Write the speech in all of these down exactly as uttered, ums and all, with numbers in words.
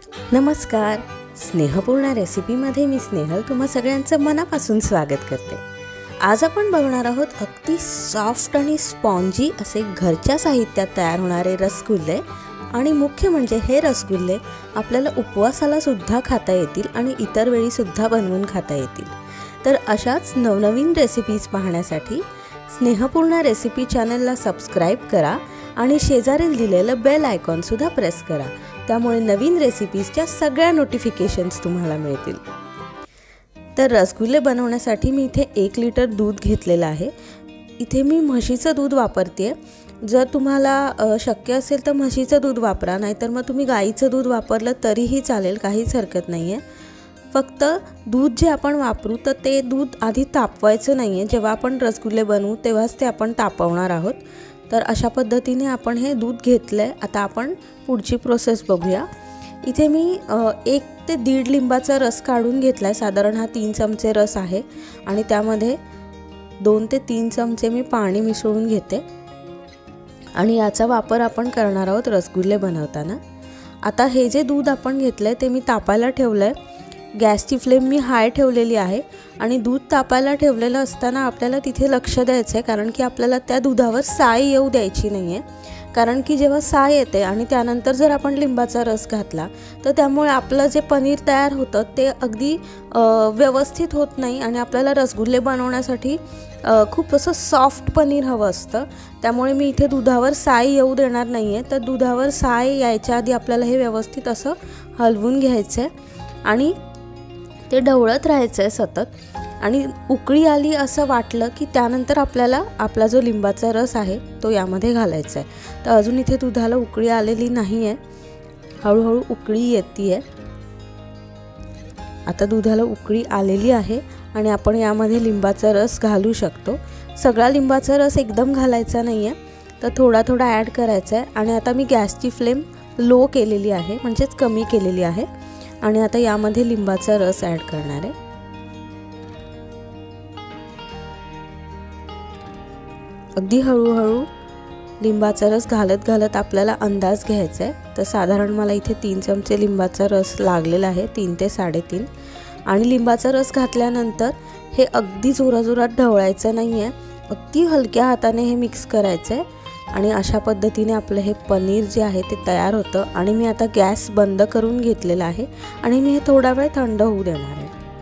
नमस्कार, स्नेहपूर्ण रेसिपीमध्ये मी स्नेहल तुम्हा सगळ्यांचं मनापासून स्वागत करते। आज आपण बघणार आहोत अगदी सॉफ्ट आणि स्पॉन्जी असे घरच्या साहित्यात तयार होणारे रसगुल्ले। आणि मुख्य म्हणजे हे रसगुल्ले आपल्याला उपवासाला सुद्धा खाता येतील आणि इतर वेळी सुद्धा बनवून खाता येतील। तर अशाच नवनवीन रेसिपीज पाहण्यासाठी स्नेहपूर्ण रेसिपी चॅनलला सबस्क्राइब करा आणि शेजारील दिलेलं बेल आयकॉन सुद्धा प्रेस करा, त्यामुळे नवीन रेसिपीजच्या सगळ्या नोटिफिकेशन्स तुम्हाला मिळतील। तर रसगुल्ले बनवण्यासाठी मी इथे एक लिटर दूध घेतलेलं आहे। इथे मी म्हशीचं दूध वापरते। जर तुम्हाला शक्य असेल तर म्हशीचं दूध वापरा, नाहीतर मग तुम्ही गाईचं दूध वापरलं तरीही चालेल, काहीच हरकत नाही आहे। फक्त दूध जे आपण वापरू तर ते दूध आधी तापवायचं नाही आहे। जेव्हा आपण रसगुल्ले बनवू तेव्हाच ते आपण तापवणार आहोत। तर अशा पद्धतीने आपण हे दूध घेतलंय। आता आपण पुढची प्रोसेस बघूया। इथे मी एक ते दीड लिंबाचा रस काढून घेतलाय। साधारण हा तीन चमचे रस आहे आणि त्यामध्ये दोन ते तीन चमचे मी पाणी मिसळून घेते आणि याचा वापर आपण करणार आहोत रसगुल्ले बनवताना। आता हे जे दूध आपण घेतलंय ते मी तापायला ठेवलंय। गॅसची फ्लेम मी हाय ठेवलेली आहे आणि दूध तापायला ठेवलेलं असताना आपल्याला तिथे लक्ष द्यायचं आहे, कारण की आपल्याला त्या दुधावर साय येऊ द्यायची नाही आहे। कारण की जेव्हा साय येते आणि त्यानंतर जर आपण लिंबाचा रस घातला तर त्यामुळे आपलं जे पनीर तयार होतं ते अगदी व्यवस्थित होत नाही आणि आपल्याला रसगुल्ले बनवण्यासाठी खूप असं सॉफ्ट पनीर हवं असतं। त्यामुळे मी इथे दुधावर साय येऊ देणार नाही आहे। तर दुधावर साय यायच्या आधी आपल्याला हे व्यवस्थित असं हलवून घ्यायचं आहे आणि ते ढवळत राहायचं आहे सतत। आणि उकळी आली असं वाटलं की त्यानंतर आपल्याला आपला जो लिंबाचा रस आहे तो यामध्ये घालायचा आहे। तर अजून इथे दुधाला उकळी आलेली नाही आहे, हळूहळू उकळी येते आहे। आता दुधाला उकळी आलेली आहे आणि आपण यामध्ये लिंबाचा रस घालू शकतो। सगळा लिंबाचा रस एकदम घालायचा नाही आहे, तर थोडा थोडा ॲड करायचा आहे। आणि आता मी गॅसची फ्लेम लो केलेली आहे, म्हणजेच कमी केलेली आहे आणि आता यामध्ये लिंबाचा रस ॲड करणार आहे। अगदी हळूहळू लिंबाचा रस घालत घालत आपल्याला अंदाज घ्यायचा आहे। तर साधारण मला इथे तीन चमचे लिंबाचा रस लागलेला आहे, तीन ते साडेतीन। आणि लिंबाचा रस घातल्यानंतर हे अगदी जोराजोरात ढवळायचं नाही आहे, अगदी हलक्या हाताने हे मिक्स करायचं आहे। आणि अशा पद्धतीने आपलं हे पनीर जे आहे ते तयार होतं। आणि मी आता गॅस बंद करून घेतलेला आहे आणि मी हे थोडा वेळ थंड होऊ देणार आहे।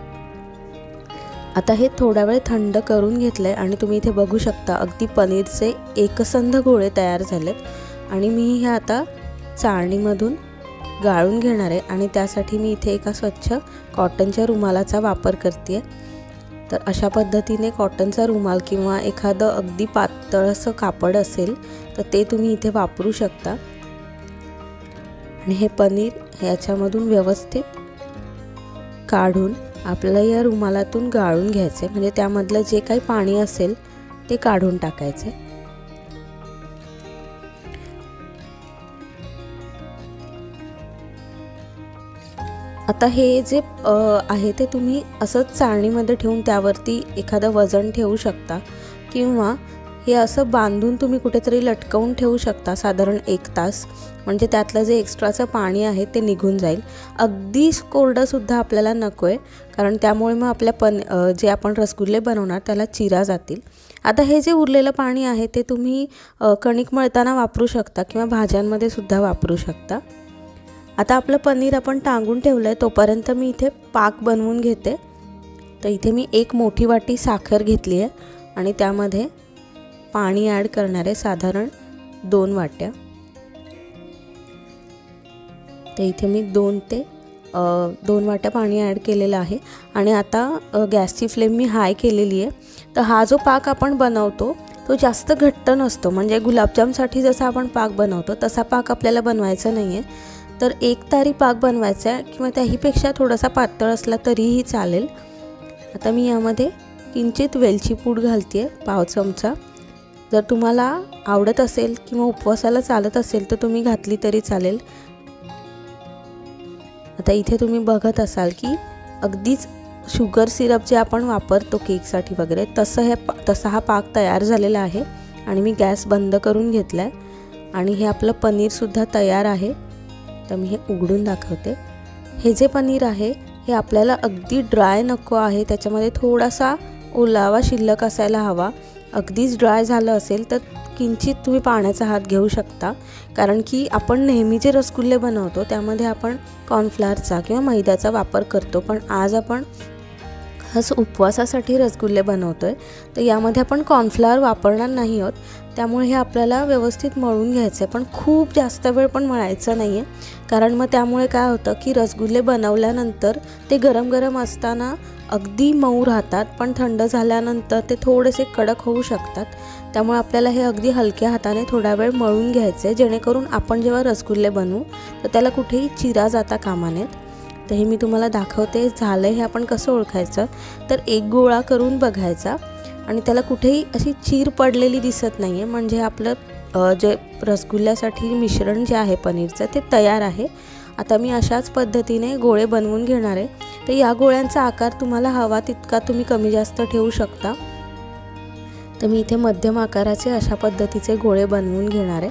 आता हे थोडा वेळ थंड करून घेतलं आहे आणि तुम्ही इथे बघू शकता अगदी पनीरचे एकसंध गोळे तयार झालेत। आणि मी हे आता चाळणीमधून गाळून घेणार आहे आणि त्यासाठी मी इथे एका स्वच्छ कॉटनच्या रुमालाचा वापर करते। तर अशा पद्धतीने कॉटनचा रुमाल किंवा एखादं अगदी पातळ असं कापड असेल तर ते तुम्ही इथे वापरू शकता। आणि हे पनीर ह्याच्यामधून व्यवस्थित काढून आपल्याला या रुमालातून गाळून घ्यायचे, म्हणजे त्यामधलं जे काही पाणी असेल ते काढून टाकायचे। आता हे जे आहे ते तुम्ही असंच चाळणीमध्ये ठेवून त्यावरती एखादं वजन ठेवू शकता किंवा हे असं बांधून तुम्ही कुठेतरी लटकवून ठेवू शकता साधारण एक तास, म्हणजे त्यातलं जे एक्स्ट्राचं पाणी आहे ते निघून जाईल। अगदी कोरडंसुद्धा आपल्याला नको आहे, कारण त्यामुळे मग आपल्या पन जे आपण रसगुल्ले बनवणार त्याला चिरा जातील। आता हे जे उरलेलं पाणी आहे ते तुम्ही कणिक मळताना वापरू शकता किंवा भाज्यांमध्ये सुद्धा वापरू शकता। आता आपलं पनीर आपण टांगून ठेवलं आहे, तोपर्यंत मी इथे पाक बनवून घेते। तर इथे मी एक मोठी वाटी साखर घेतली आहे आणि त्यामध्ये पाणी ॲड करणार आहे, साधारण दोन वाट्या। तर इथे मी दोन ते दोन वाट्या पाणी ॲड केलेलं आहे आणि आता गॅसची फ्लेम मी हाय केलेली आहे। तर हा जो पाक आपण बनवतो तो जास्त घट्ट नसतो, म्हणजे गुलाबजामसाठी जसा आपण पाक बनवतो तसा पाक आपल्याला बनवायचा नाही आहे। तर एक तारी पाक बनवायचा आहे किंवा त्याहीपेक्षा थोडासा पातळ असला तरीही चालेल। आता मी यामध्ये किंचित वेलची पूड घालते आहे, पाव चमचा। जर तुम्हाला आवडत असेल किंवा उपवासाला चालत असेल तर तुम्ही घातली तरी चालेल। आता इथे तुम्ही बघत असाल की अगदीच शुगर सिरप जे आपण वापरतो केकसाठी वगैरे तसं हे तसा हा पाक तयार झालेला आहे। आणि मी गॅस बंद करून घेतला आहे आणि हे आपलं पनीरसुद्धा तयार आहे। तर मी हे उघडून दाखवते। हे जे पनीर आहे हे आपल्याला अगदी ड्राय नको आहे, त्याच्यामध्ये थोडासा ओलावा शिल्लक असायला हवा. अगदीच ड्राय झालं असेल तर किंचित तुम्ही पाण्याचा हात घेऊ शकता, कारण की आपण नेहमी जे रसगुल्ले बनवतो त्यामध्ये आपण कॉर्नफ्लॉरचा किंवा मैद्याचा वापर करतो, पण आज आपण खास उपवासासाठी रसगुल्ले बनवतो आहे, तर यामध्ये आपण कॉर्नफ्लॉर वापरणार नाही आहोत. त्यामुळे हे आपल्याला व्यवस्थित मळून घ्यायचं आहे, पण खूप जास्त वेळ पण मळायचं नाही आहे, कारण मग त्यामुळे काय होतं की रसगुल्ले बनवल्यानंतर ते गरम गरम असताना अगदी मऊ राहतात, पण थंड झाल्यानंतर ते थोडेसे कडक होऊ शकतात. त्यामुळे आपल्याला हे अगदी हलक्या हाताने थोडा वेळ मळून घ्यायचं आहे, जेणेकरून आपण जेव्हा रसगुल्ले बनवू तर त्याला कुठेही चिरा जाता कामा नयेत. तर हे मी तुम्हाला दाखवते. झालं हे आपण कसं ओळखायचं, तर एक गोळा करून बघायचा आणि त्याला कुठेही अशी चीर पडलेली दिसत नाही आहे, म्हणजे आपलं जे रसगुल्ल्यासाठी मिश्रण जे आहे पनीरचं ते तयार आहे. आता मी अशाच पद्धतीने गोळे बनवून घेणार आहे. तर या गोळ्यांचा आकार तुम्हाला हवा तितका तुम्ही कमी जास्त ठेवू शकता. तर मी इथे मध्यम आकाराचे अशा पद्धतीचे गोळे बनवून घेणार आहे.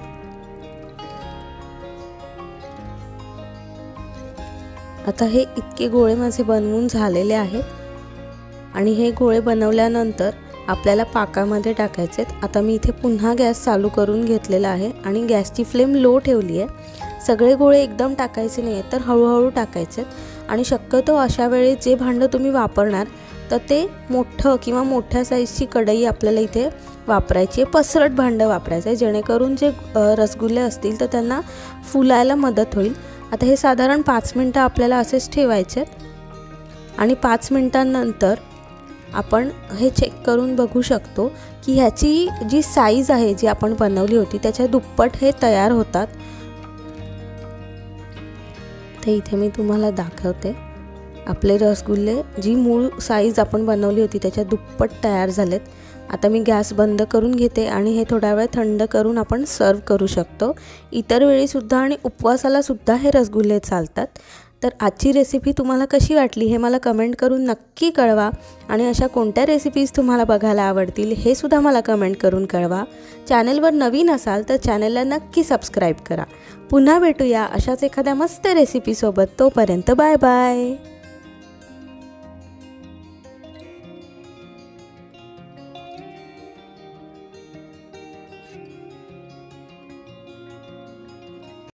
आता हे इतके गोळे माझे बनवून झालेले आहेत आणि हे गोळे बनवल्यानंतर आपल्याला पाकामध्ये टाकायचे आहेत. आता मी इथे पुन्हा गॅस चालू करून घेतलेला आहे आणि गॅसची फ्लेम लो ठेवली आहे. सगळे गोळे एकदम टाकायचे नाही आहेत, तर हळूहळू टाकायचे आहेत. आणि शक्यतो अशा वेळी जे भांडं तुम्ही वापरणार तर ते मोठं किंवा मोठ्या साईजची कढई आपल्याला इथे वापरायची आहे. पसरट भांडं वापरायचं आहे, जेणेकरून जे रसगुल्ले असतील तर त्यांना फुलायला मदत होईल. आता हे साधारण पाच मिनटं आपल्याला असेच ठेवायचे आहेत आणि पाच मिनटांनंतर आपण हे चेक करून बघू शकतो की ह्याची जी साईज आहे जी आपण बनवली होती त्याच्या दुप्पट हे तयार होतात. तर इथे मी तुम्हाला दाखवते. आपले रसगुल्ले जी मूळ साईज आपण बनवली होती त्याच्या दुप्पट तयार झालेत. आता मी गॅस बंद करून घेते आणि हे थोडा वेळ थंड करून आपण सर्व करू शकतो. इतर वेळीसुद्धा आणि उपवासालासुद्धा हे रसगुल्ले चालतात. तर आजची रेसिपी तुम्हाला कशी वाटली हे मला कमेंट करून नक्की कळवा आणि अशा कोणत्या रेसिपीज तुम्हाला बघायला आवडतील हे सुद्धा मला कमेंट करून कळवा. चॅनलवर नवीन असाल तर चॅनलला नक्की सबस्क्राईब करा. पुन्हा भेटूया अशाच एखाद्या मस्त रेसिपीसोबत. तोपर्यंत बाय बाय.